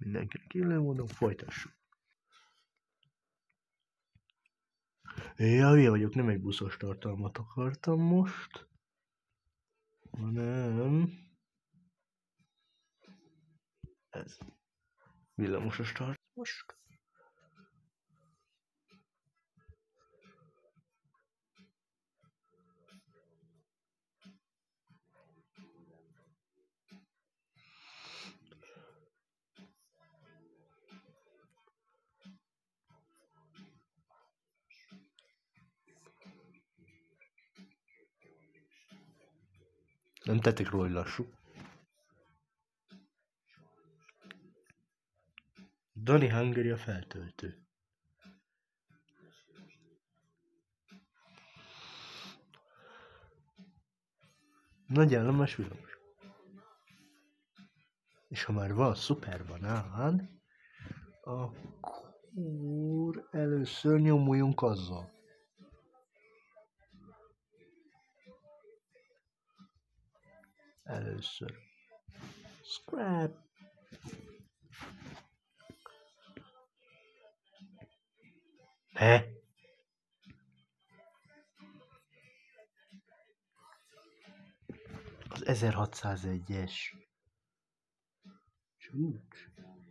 Mindenkinek illő módon folytassuk. Ja, hülye vagyok, nem egy buszos tartalmat akartam most, hanem ez villamosos tartalmat. Most. Nem tették róla, hogy lassú. Dani Hungary a feltöltő. Nagy állomás villamos. És ha már van szuper banán, akkor először nyomuljunk azzal. Először. Scrap. Ne? Az 1601-es. Csúcs.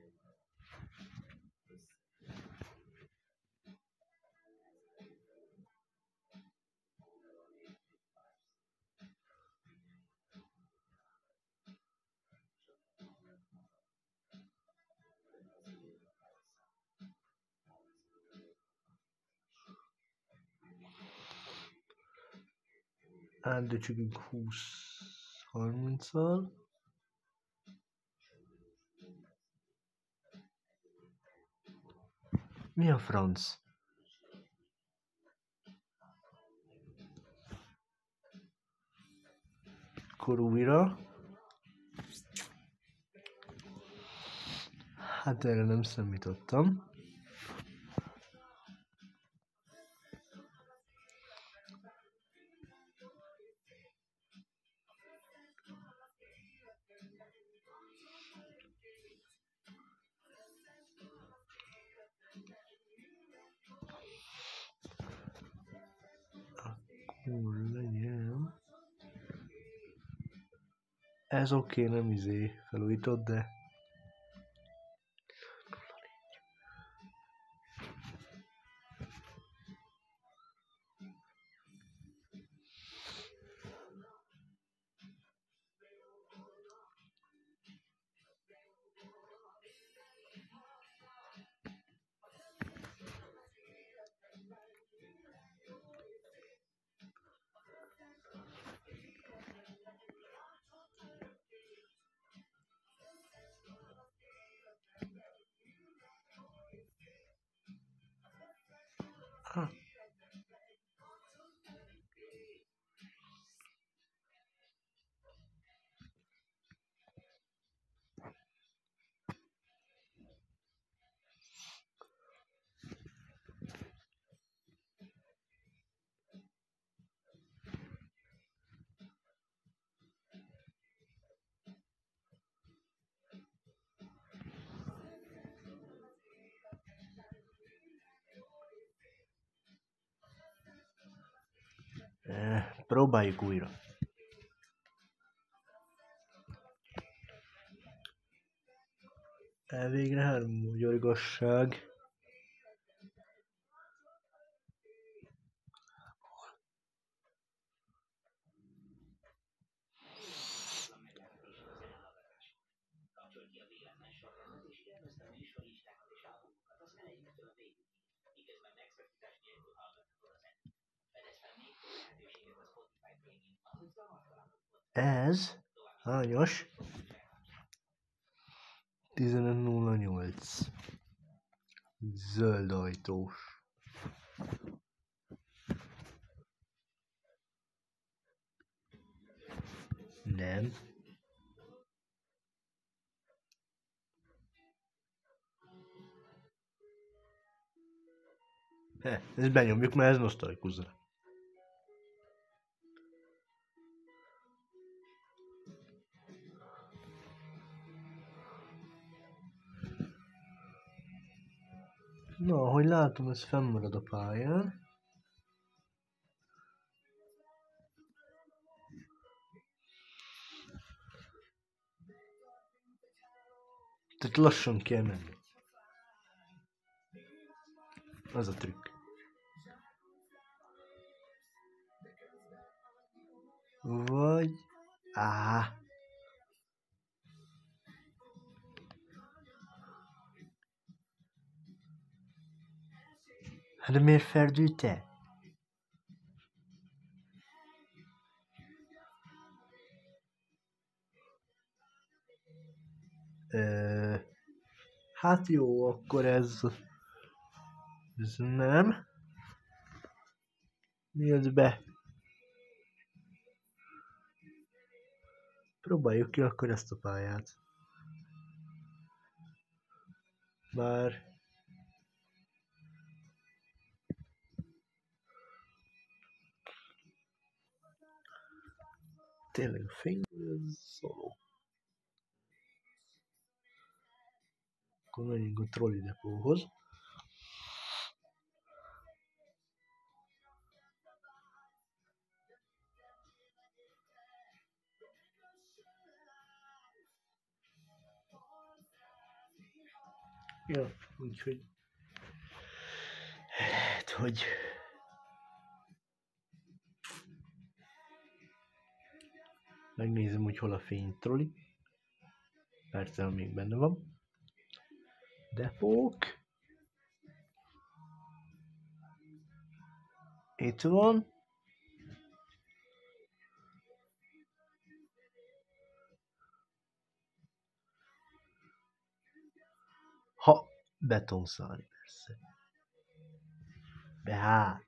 Átdöcsögünk 20-30-al. Mi a franc? Akkor újra. Hát erre nem számítottam. Akkor legyen. Ez oké, nem felújított, de próbáljuk újra. Végre hermogyorgosság. Ez hányos? 1508. Zöld ajtós. Nem. Ezt benyomjuk, mert ez nosztalikus zene. Na, ahogy látom, ez fennmarad a pályán. Tehát lassan kell menni. Az a trükk. Vagy... Áh. Hát de miért ferdülte? Hát jó, akkor ez nem. Mi az be? Próbáljuk ki akkor ezt a pályát. Bár... Tényleg a fény szóló. Akkor menjünk a trolley depóhoz. Ja, úgyhogy... Hát, hogy... Megnézem, hogy hol a fénytroli. Persze, még benne van. Depók. Itt van. Ha, betonszárny persze. Hát.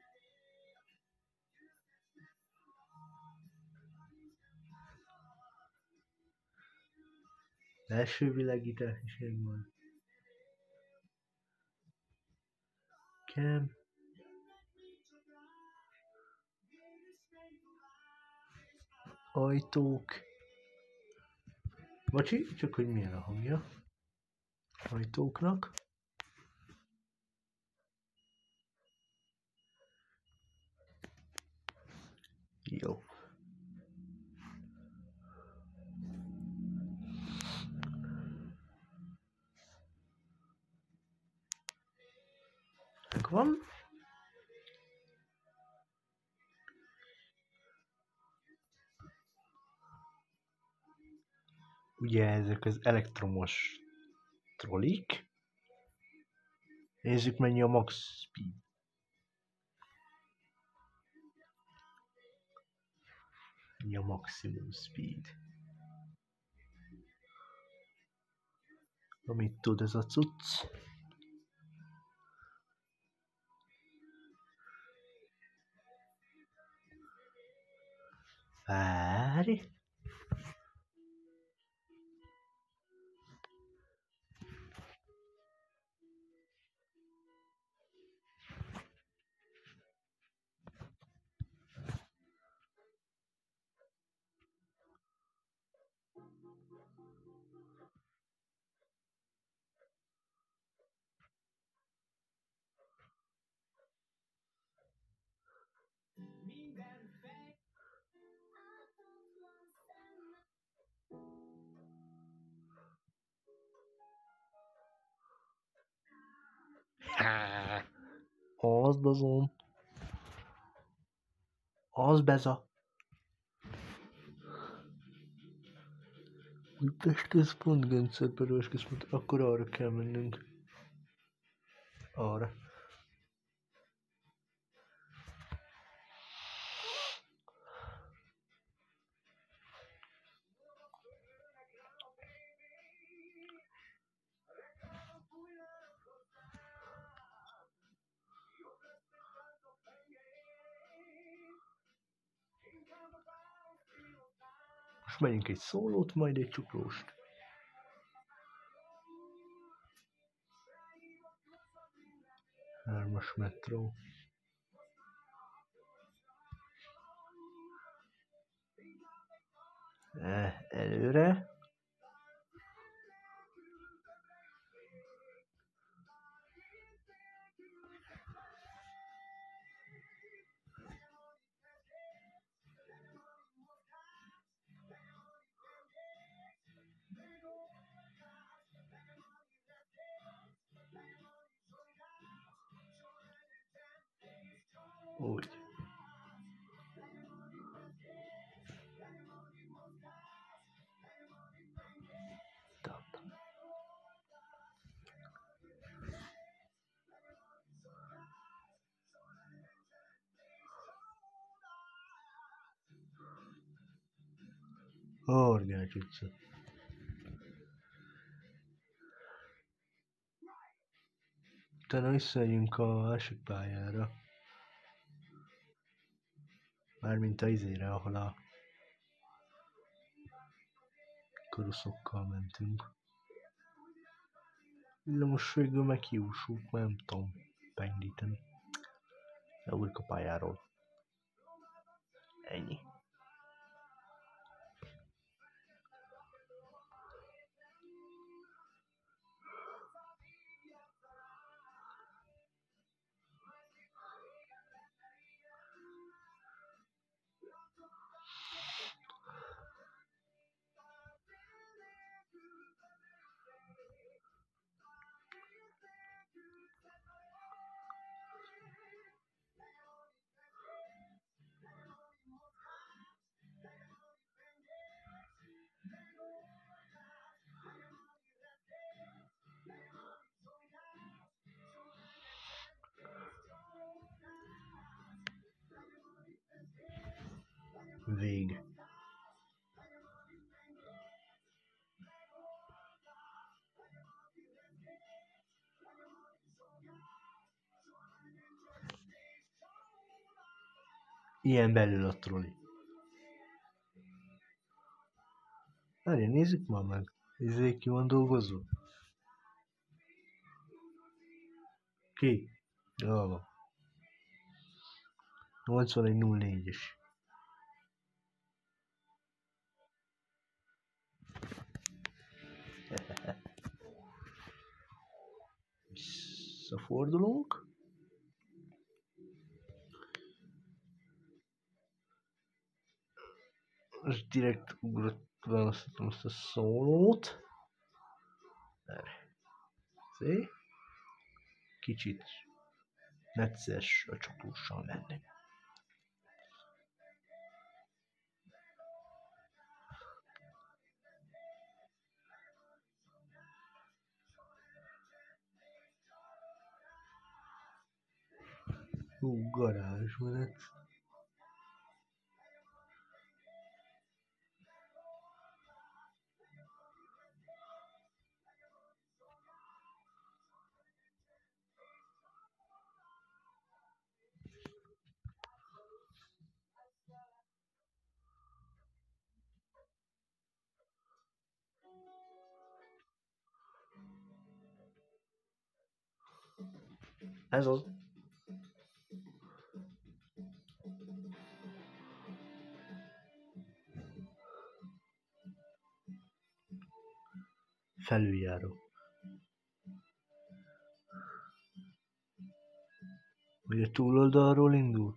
Belső világítás is megvan. Kem. Ajtók. Bocsi, csak hogy milyen a hangja. Ajtóknak. Jó. Megvan. Ugye ezek az elektromos trollik. Nézzük, mennyi a max speed. Mennyi a maximum speed. Amit tud ez a cucc. Várj. Az bazon. Az beza. Újpest központ, Göncörpörős központ, akkor arra kell mennünk. Arra. Most megyünk egy szólót, majd egy csuklóst. Hármas metró. Előre. Úgy. Horgács utca. Utána visszamegyünk a másik pályára. Mármint a izére, ahol a koroszokkal mentünk. Villamos végül meg kiúsult, mert nem tudom beindítani. Leúrik a pályáról. Ennyi. Vég. Ilyen belül a troli. Várjál, nézzük már meg. Izé ki van dolgozva? Ki? Jól van. 8104-es. Visszafordulunk. Most direkt választottam ezt a szólót. Szé? Kicsit necces a csaklóssal menni. Garázsmenet. Ez az. Felüljáró. Vagy a túloldalról indul?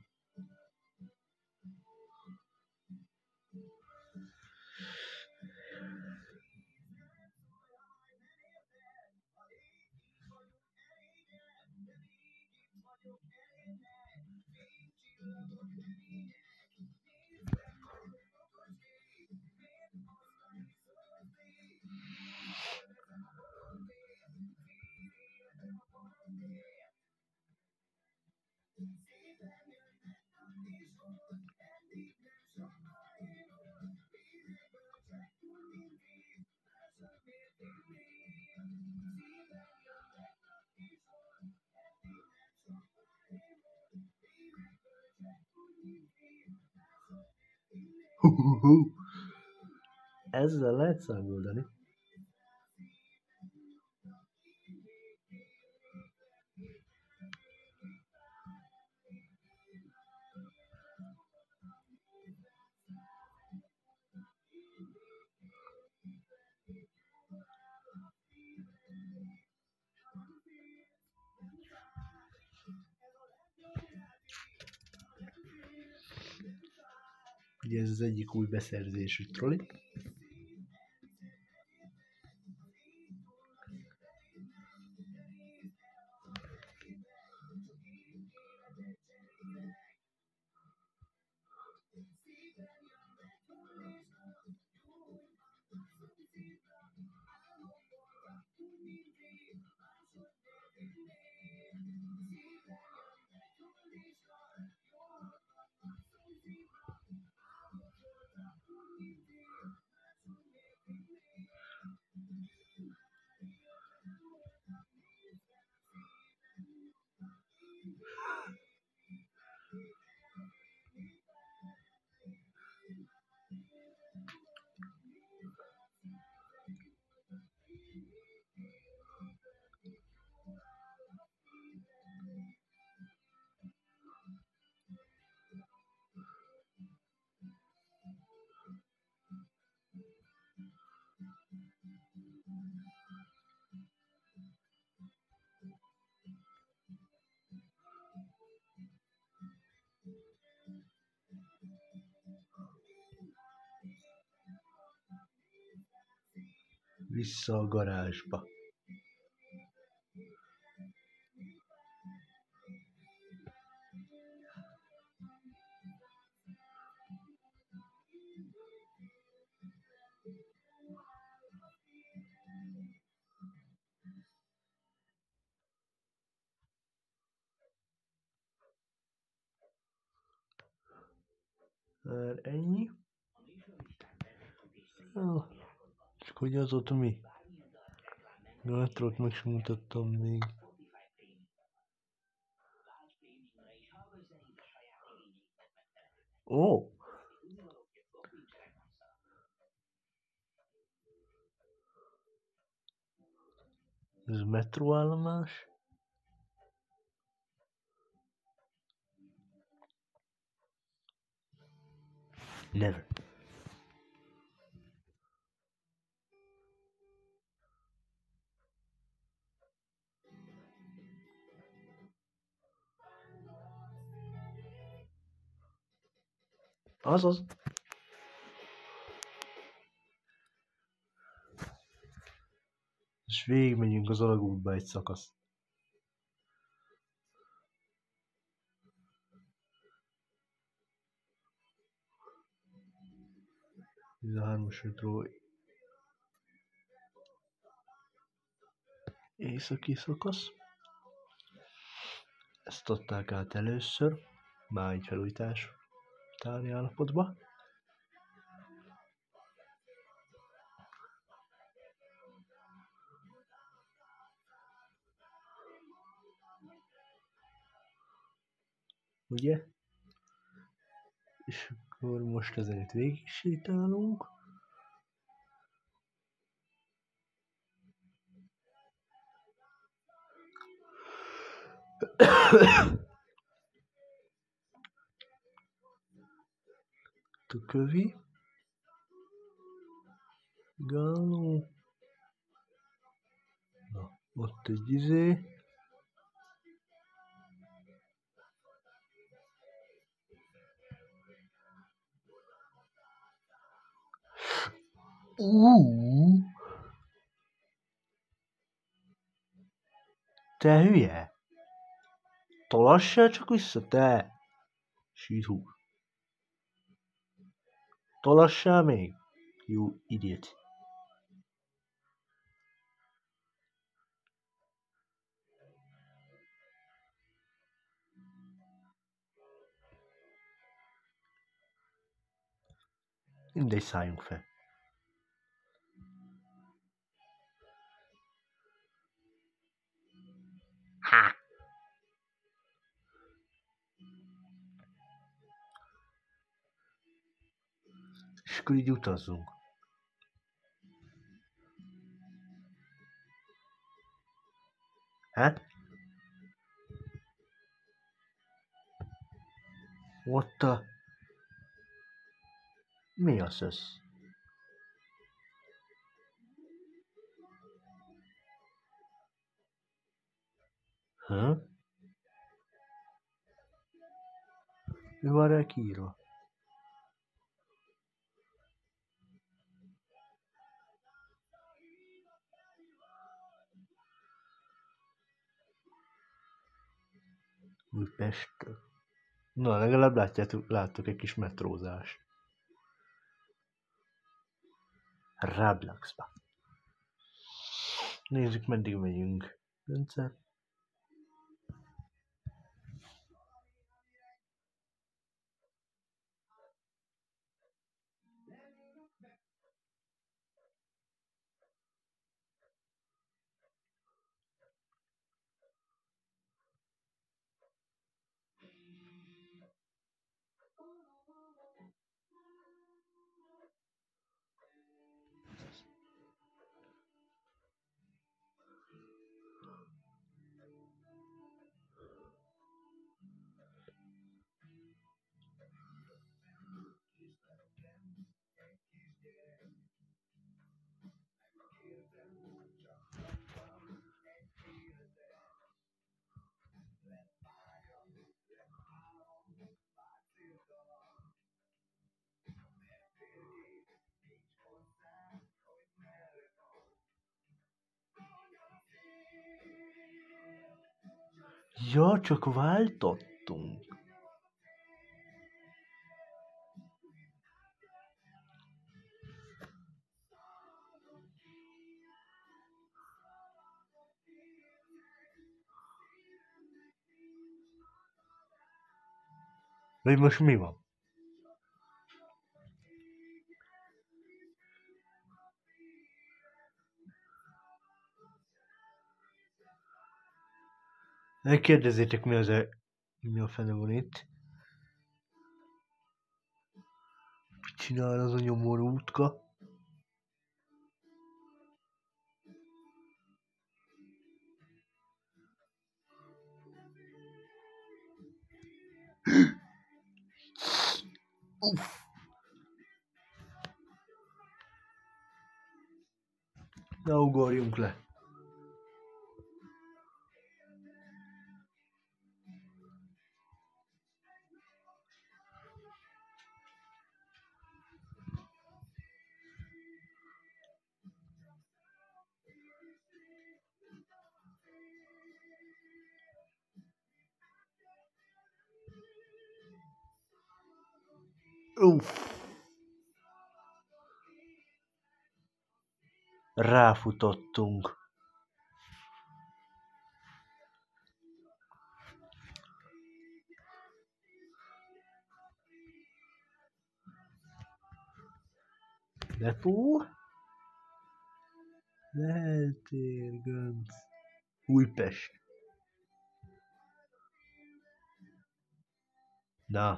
Ezzel lehet számoldani. Ugye ez az egyik új beszerzésű troli. Vissza a garázsba. Már ennyi. Csak hogy az ott mi? Gátrót meg sem mutattam még. Ó! Ez metróállomás? Never. Azaz. És végigmegyünk az alagútba egy szakaszt. Ez a 3-as metró északi szakasz. Ezt adták át először, már egy felújítás utáni állapotba. Ugye? És akkor most ezen itt végig sétálunk. Tökövi. Gáló. Na, ott egy izé. Te hülye! Tolassál csak vissza, te! Síthúr. Tolassál még? You idiot. Mindegy, szálljunk fel. Ha! És akkor így utazzunk. Hát? What the... Mi az ez? Ha? Mi van rá kiírva? Újpestről. Na, legalább láttuk egy kis metrózást. Rablaxba. Nézzük, meddig megyünk. Rendszer. Ja, csak váltottunk. Vagy most mi van? Ne kérdezzétek, mi a fene van itt. Mit csinál az a nyomorú útka? Uff. Ne ugorjunk le. Uff. Ráfutottunk. Depó? Leltér, Gönc. Újpest. Na.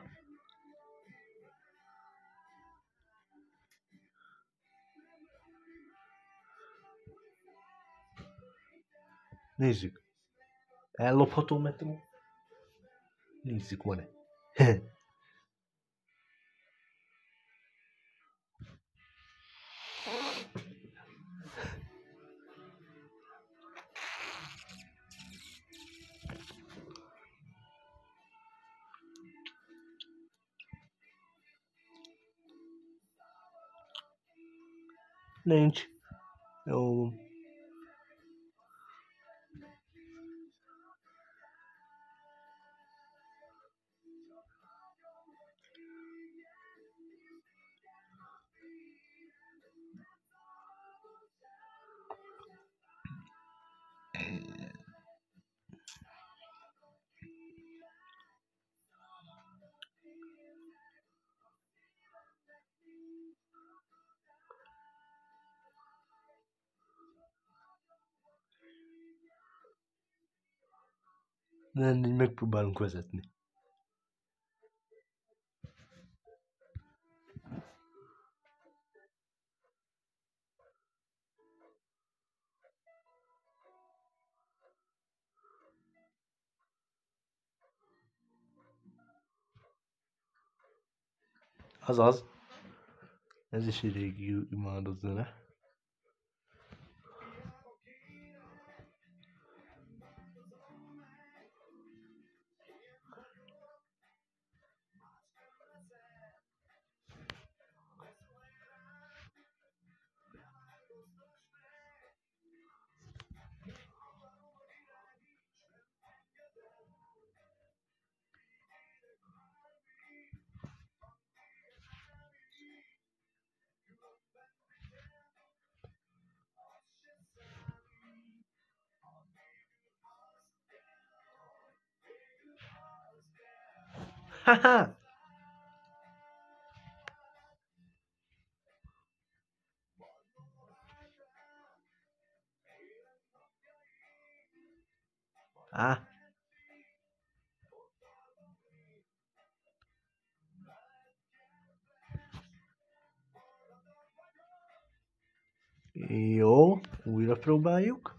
Nézzük. Ellopható metró? Nézzük, van-e. Nincs. Jó. Nem, így megpróbálunk vezetni. Azaz. Ez is egy régi imádott zene. Haha! Á. Jó, újra próbáljuk.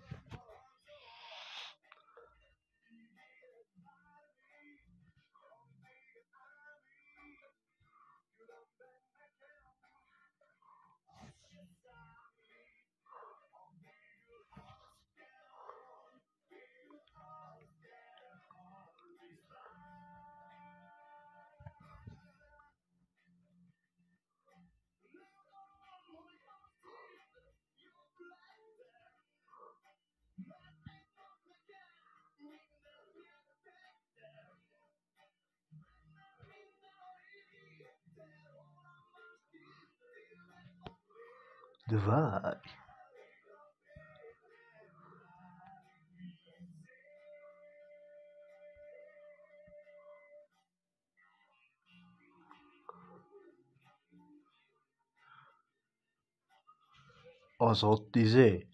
De várj! Az ott izé?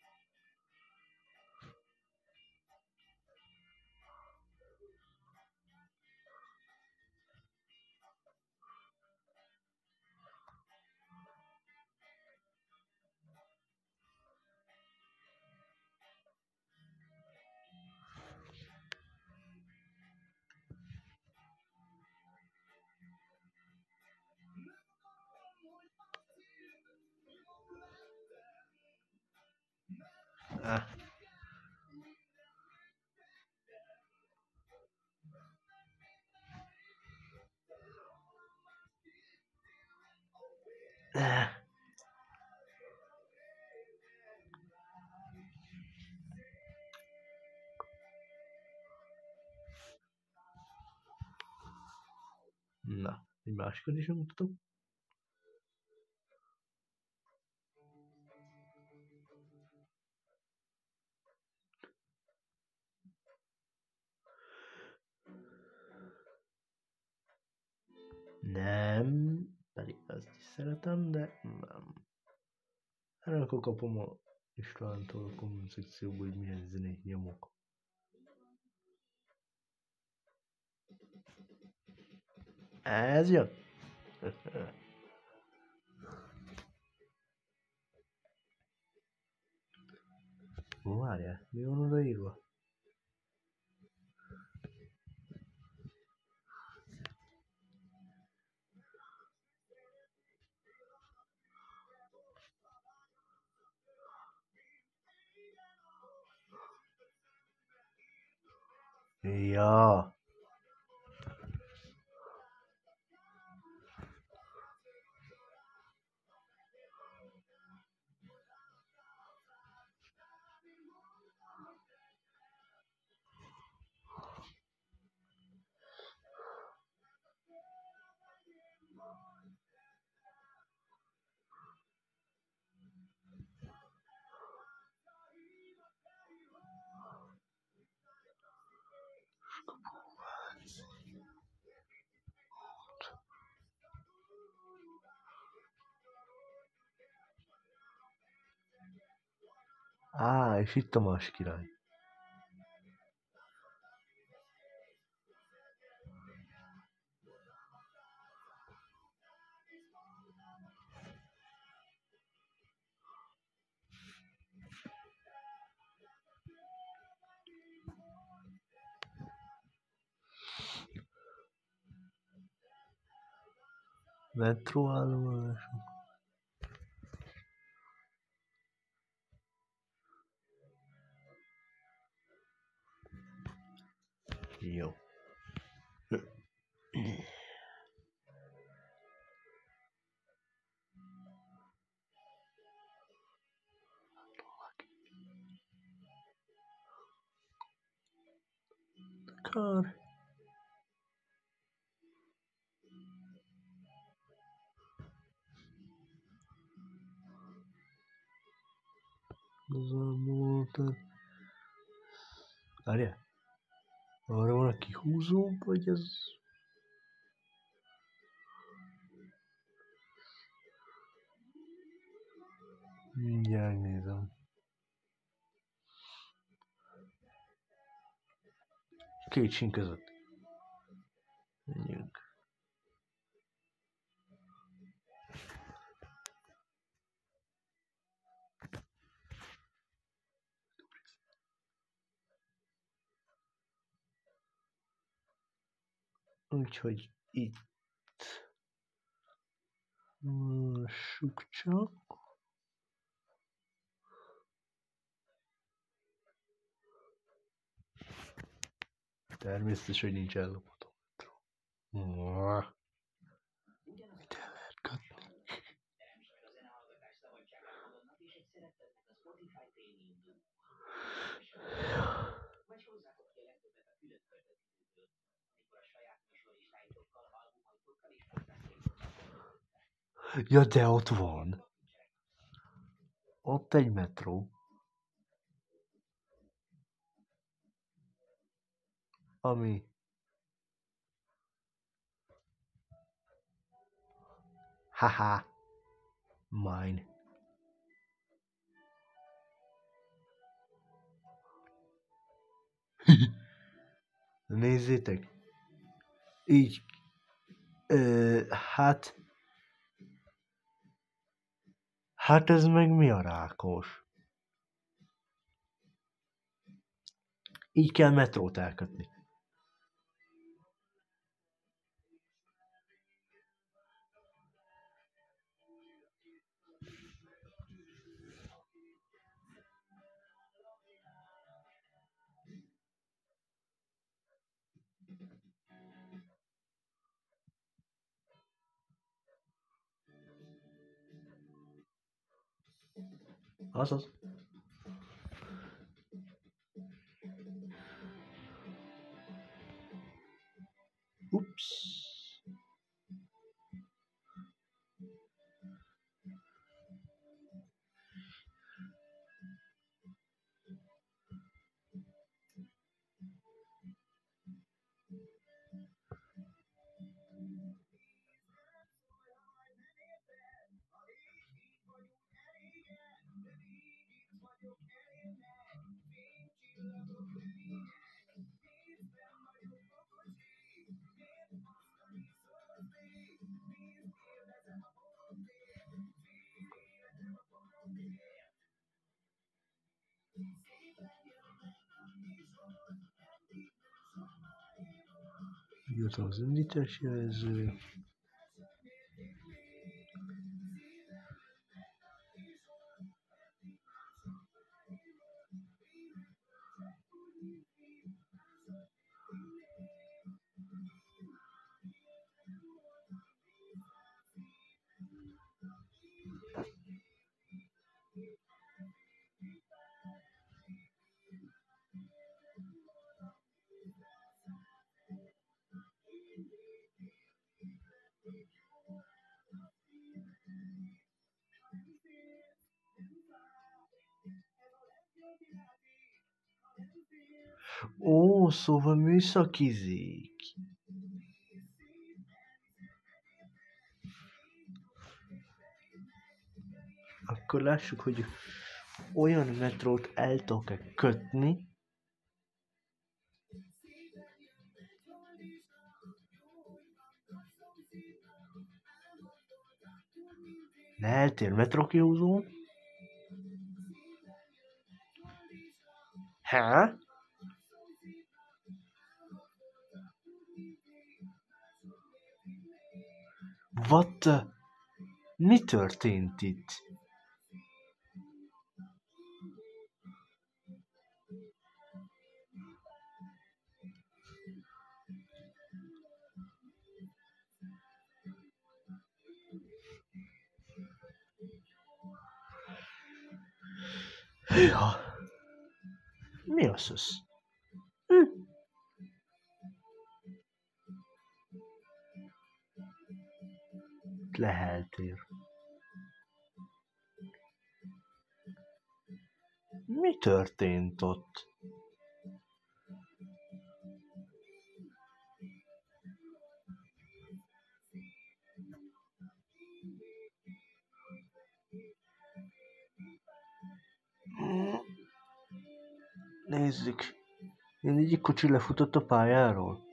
Ah. Na, egy másikat is mutatom. Nem, pedig azt is szeretem, de nem. Erre akkor kapom a Istvántól a komment szekcióból, hogy milyen zenét nyomok. Ez jön? Várjál, mi van odaírva? Ja. Á, és itt a más király. Metróállomás. Jó. Kár. Az elmúltad. Várjál. Arra van a kihúzó, vagy ez... Mindjárt nézem. Két sín között. Menjünk. Úgyhogy itt lássuk csak. Természetes, hogy nincs ellopható. Mit el lehet katni? Ja, de ott van. Ott egy metró. Ami... Haha. Mine. Nézzétek. Így. Hát... Hát ez meg mi a rákos? Így kell metrót elkötni. Azaz. Ups. Jött az indítás jelző. Ó, szóval műszakizik. Akkor lássuk, hogy olyan metrót el tudok-e kötni, ne eltér metrókihúzó. Há? What the... Mi történt itt? Ja. Mi az ez? Leheltér. Mi történt ott? Nézzük. Én egyik kocsi lefutott a pályáról.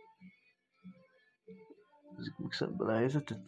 Nézzük meg szemben a helyzetet.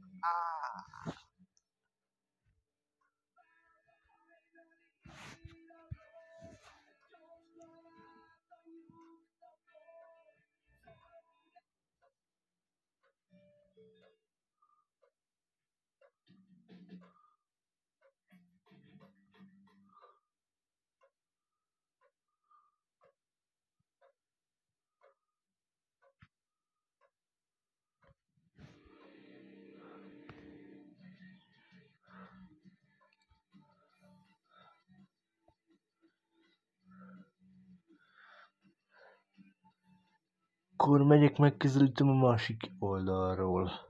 Akkor megyek, megközelítem a másik oldalról.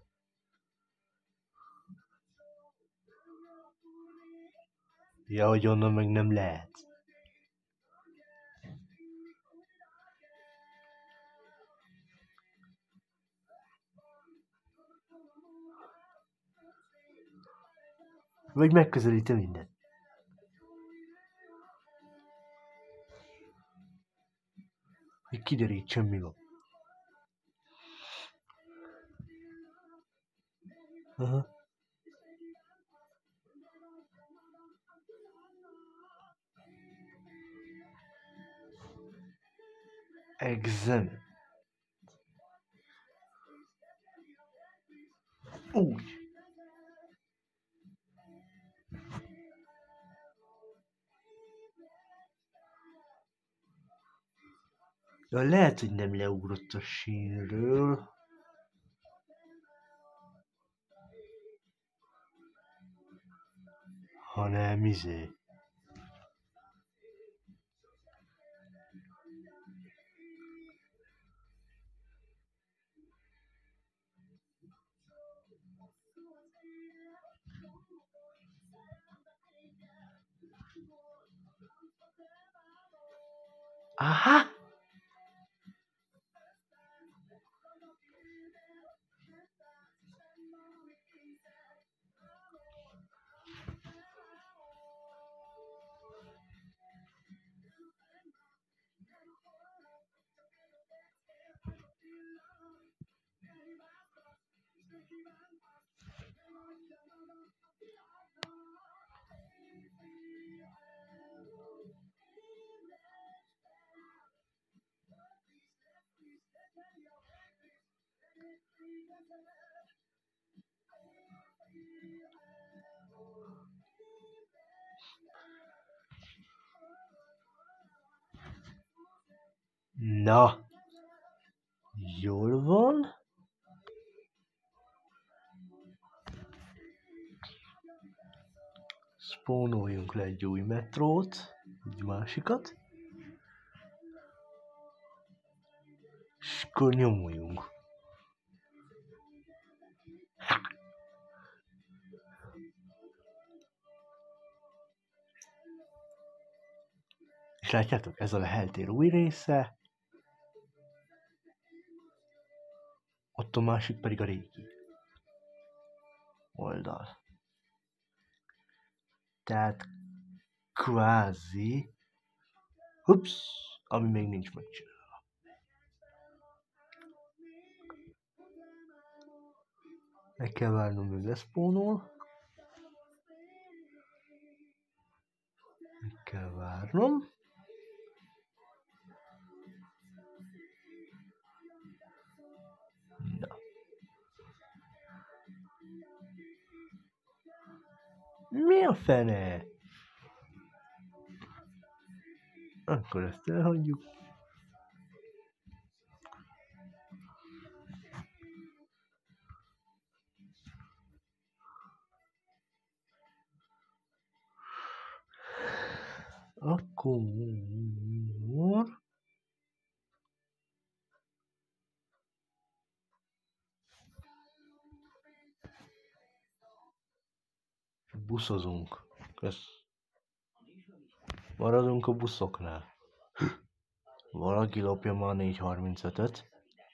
Ja, hogy onnan meg nem lehet. Vagy megközelítem mindent. Hogy kiderítsem, mi van. Aha. Examine. Úgy. Ja, lehet, hogy nem leugrott a sínről. Hanem Aha! Na, jól van. Spawnoljunk le egy új metrót, egy másikat. És akkor nyomuljunk. És látjátok, ez a leheltér új része. Ott a másik pedig a régi oldal. Tehát kvázi, ami még nincs megcsinálva. Meg kell várnom, hogy leszpónol. Meg kell várnom. Na. Mi a fene? Akkor ezt elhagyjuk. Akkor buszozunk. Maradunk a buszoknál. Valaki lopja ma a 435-öt.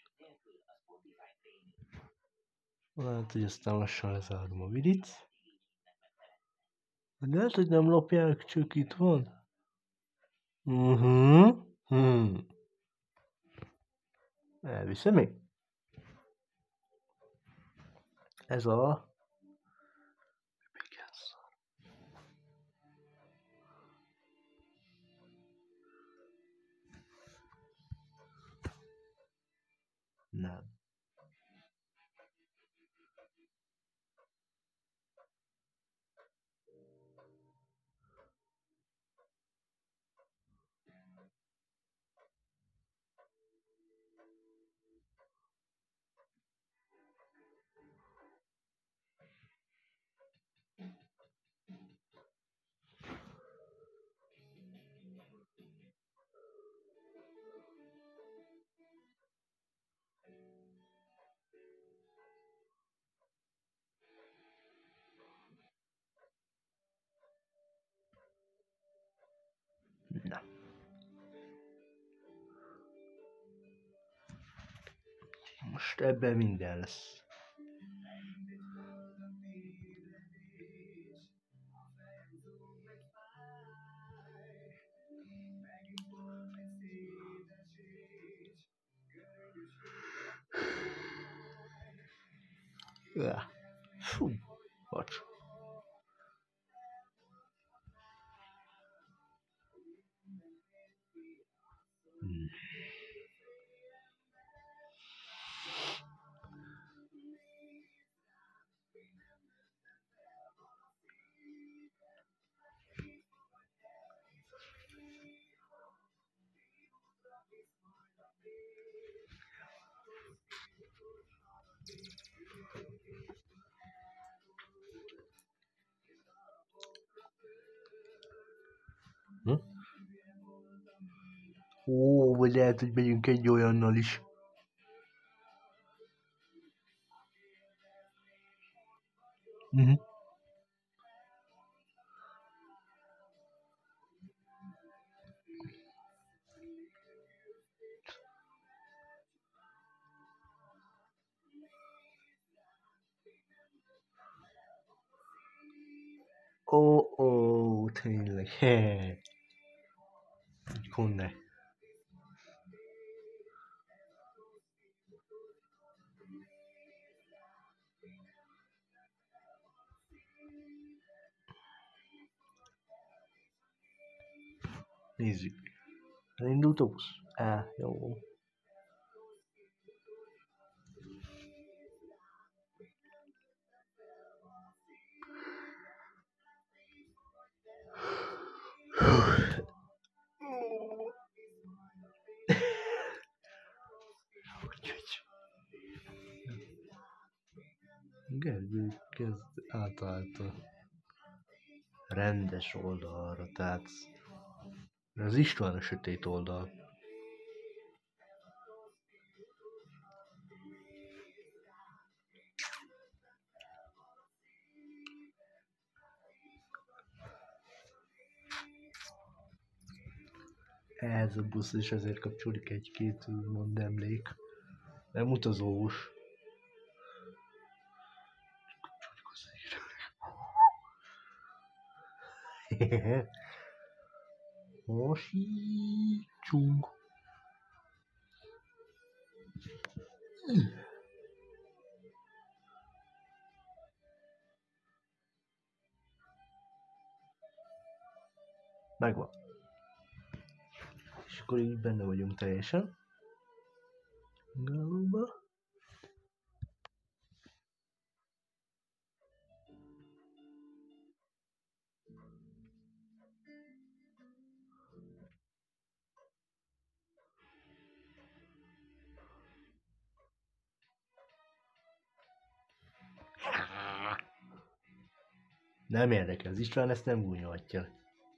Lehet, hogy aztán lassan lezárom a vidit. Lehet, hogy nem lopják, csak itt van. Elviszem még? Ez a... Nem. Na. Most ebben minden lesz. Fú, bocs. Ó, vagy lehet, hogy megyünk egy olyannal is. Ó, tényleg. Honne. Nézzük. Elindult a busz? Jó. Gergő kezd átállt a rendes oldalra, tehát az István a sötét oldal. Ez a busz is azért kapcsolódik egy-két úgymond emlék. Nem utazós. Hasítsunk. Megvan. És akkor így benne vagyunk teljesen. Galóba. Nem érdekel, az István ezt nem gúnyolhatja.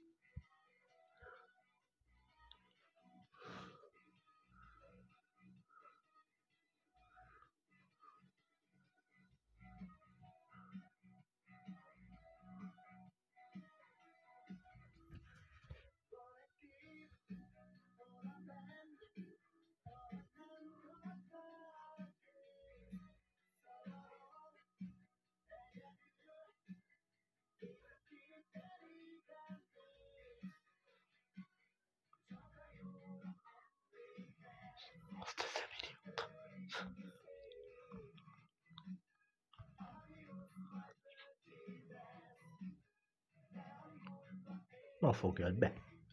Azt az idióta. Na fogjad be.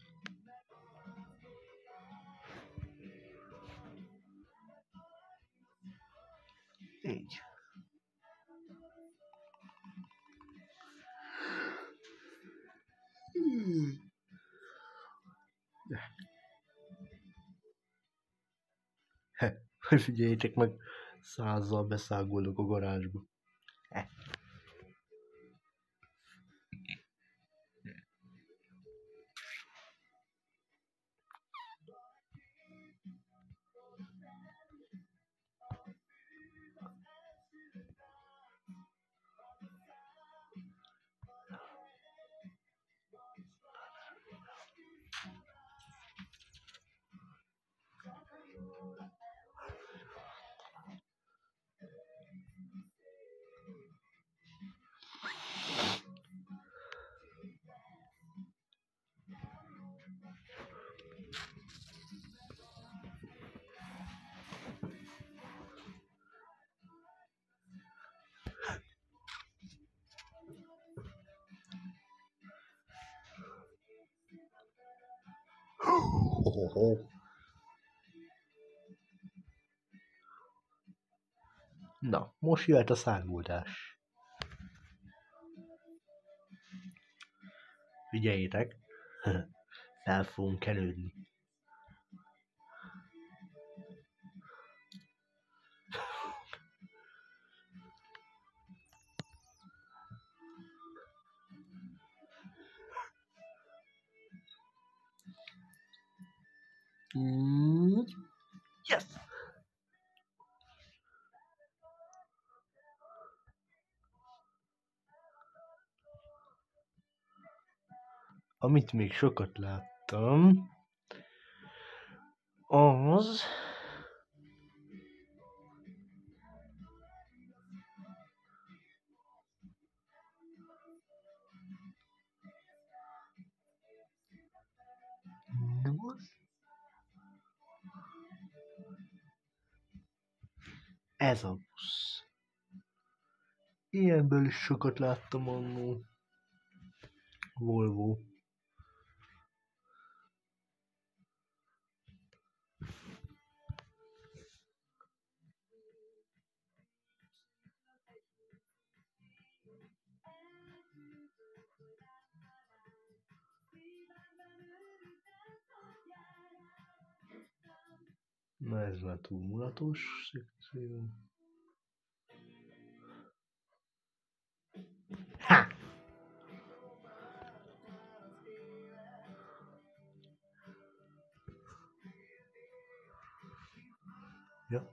Így. Figyeljétek meg, 100-zal beszágolok a garázsba. Na, most jöhet a száguldás. Figyeljétek, fel fogunk kelődni. Yes! Amit még sokat láttam, az... Ez a busz. Ilyenből is sokat láttam annó. Volvo. Na ez már túl mulatos szekció. Ha! Ja.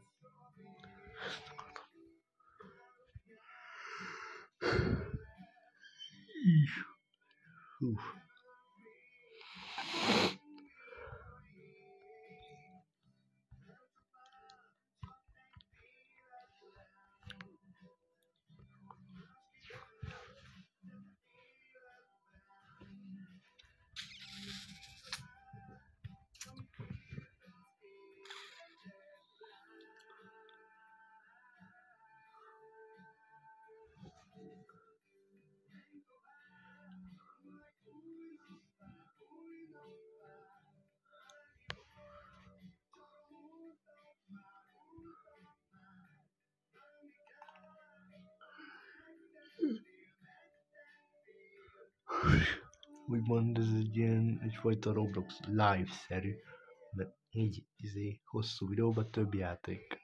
Úgymond ez egy ilyen, egyfajta Roblox live-szerű, de így hosszú videóban több játék.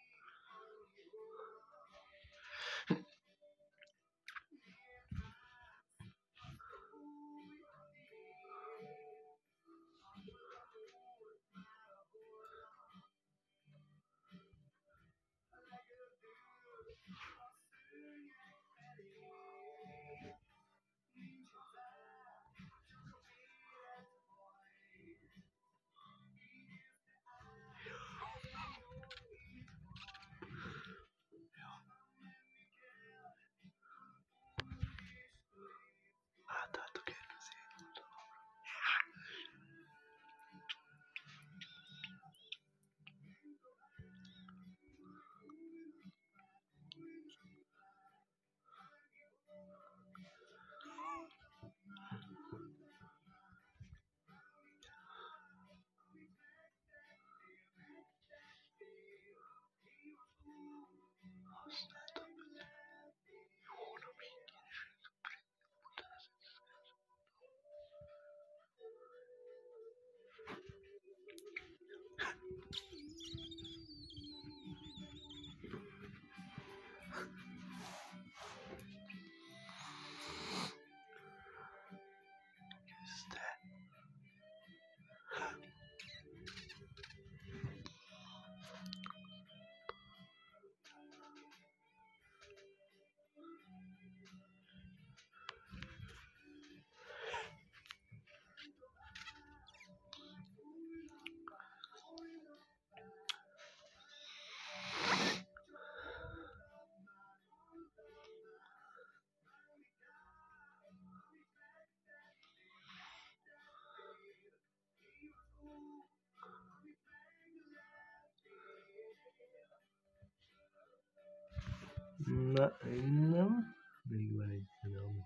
Na, nem. Még van egy videóm.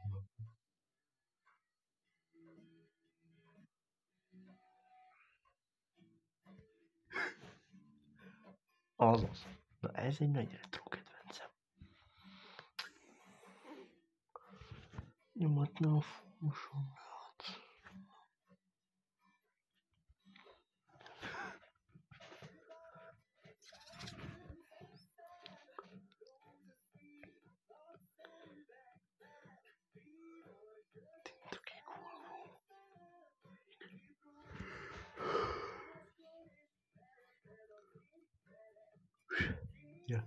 Azaz. Na ez egy nagy retro kedvencem. Nyomatna a fúsomrát. Ja.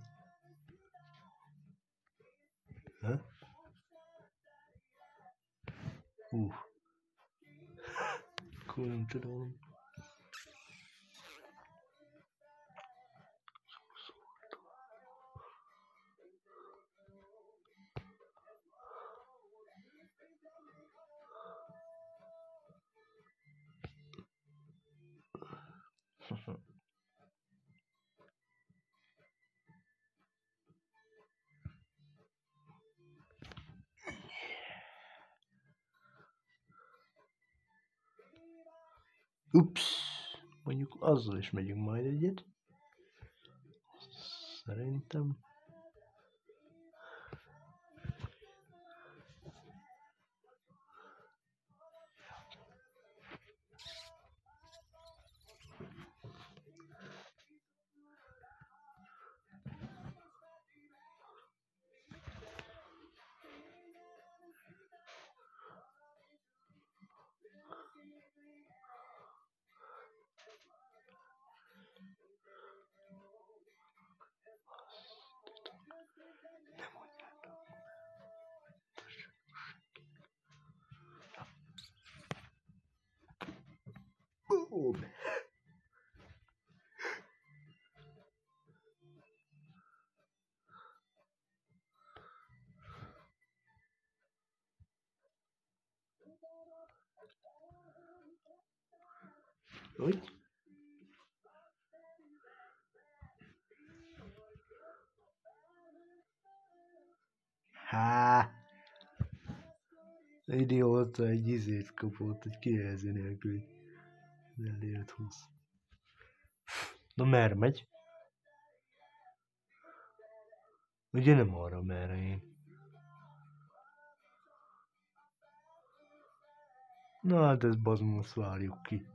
Ha? Akkor nem tudom. Ups, mondjuk azzal is megyünk majd egyet. Szerintem. Úgy? Há! Idióta egy izét kapott, egy kijelző nélkül. 4-20. Na merre megy? Ugye nem arra merre én. Na hát ezt bazd, azt várjuk ki.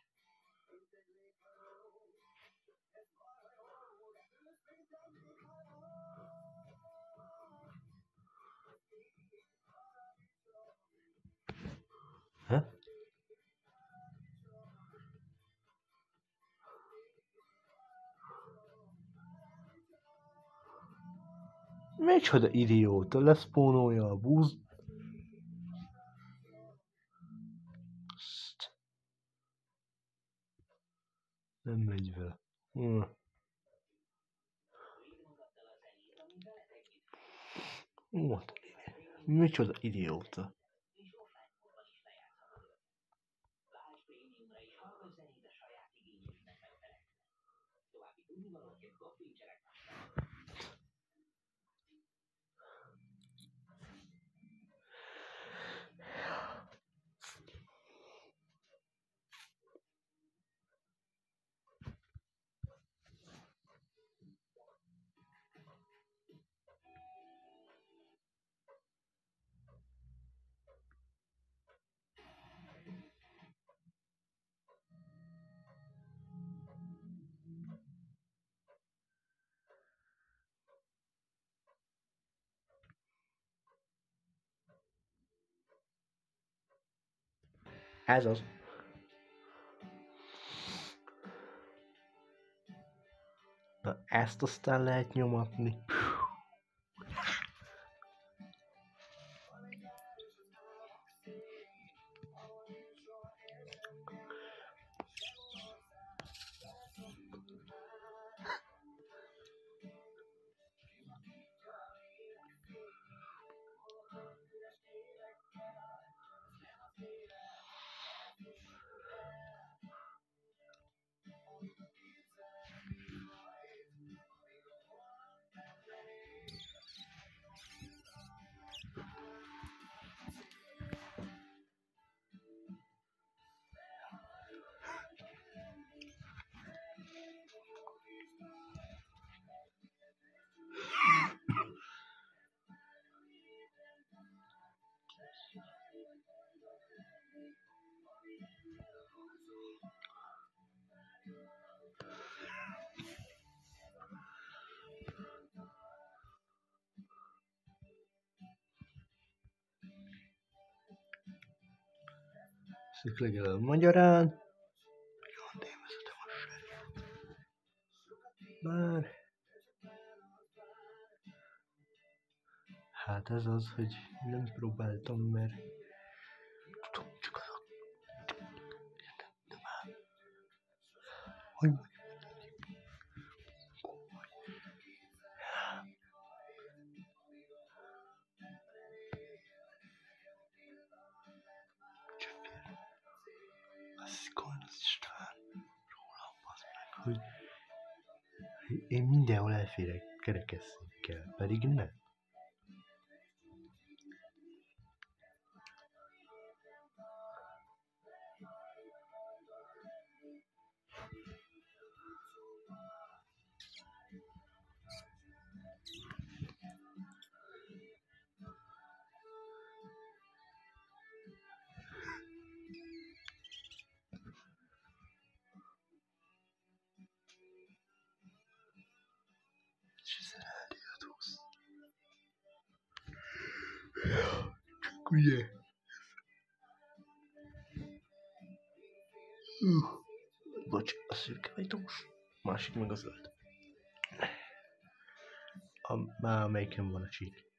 Ha? Micsoda idióta, leszpónolja a búz. Nem megy vele. What? Micsoda idióta. Ez az. Na ezt aztán lehet nyomatni. Szik legalább magyarán. Bár... Hát ez az, hogy nem próbáltam, mert... Tudom, csak az a... De már... Hogy mondjam? Csak... Az Kolnusz István rólam, az meg, hogy... Én mindenhol elférek kerekesszékkel, pedig nem. És ezzel eldiadóz. Csak ugye... Bocs, a szürke ajtós, másik meg a zöld. Már melyiken van a csík?